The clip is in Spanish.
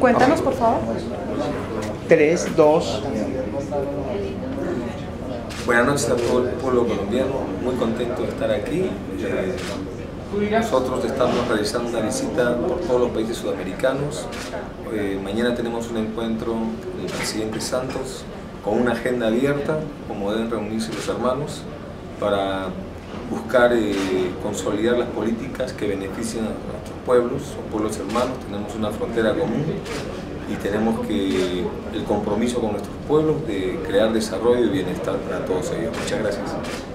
Cuéntanos, por favor. 3, 2. Buenas noches a todo el pueblo colombiano, muy contento de estar aquí. Nosotros estamos realizando una visita por todos los países sudamericanos. Mañana tenemos un encuentro con el presidente Santos con una agenda abierta, como deben reunirse los hermanos, para buscar consolidar las políticas que beneficien a nuestros pueblos, son pueblos hermanos, tenemos una frontera común y tenemos el compromiso con nuestros pueblos de crear desarrollo y bienestar para todos ellos. Muchas gracias.